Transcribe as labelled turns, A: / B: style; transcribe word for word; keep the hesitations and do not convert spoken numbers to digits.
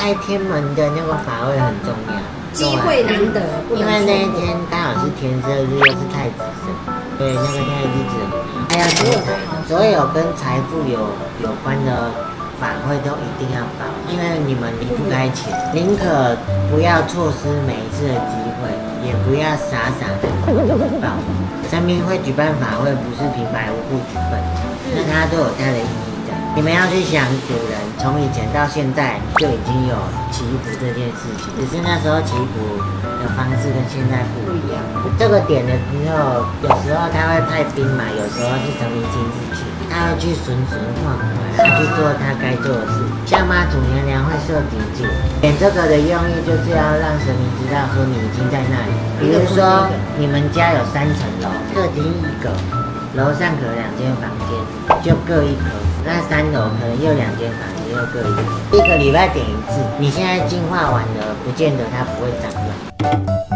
A: 开天门的那个法会很重要，
B: 机会难得，
A: 因为那一天刚好是天赦日，又是太子生，对，那个那个日子很重要。还有所有所有跟财富有有关的法会都一定要报，因为你们离不开钱，宁可不要错失每一次的机会，也不要傻傻的报。神明会举办法会，不是平白无故举办，那它都有它的意义在。你们要去想，古人从以前到现在就已经有祈福这件事情，只是那时候祈福的方式跟现在不一样。这个点了之后，有时候他会派兵嘛，有时候是神明亲自去，他会去巡巡晃晃，去做他该做的事。像妈祖娘娘会设顶柱，点这个的用意就是要让神明知道说你已经在那里。比如说你们家有三层楼，客厅一个，楼上可能两间房间，就各一颗。那三楼可能又两间房间，又各一个。一个礼拜点一次，你现在净化完了，不见得它不会长乱。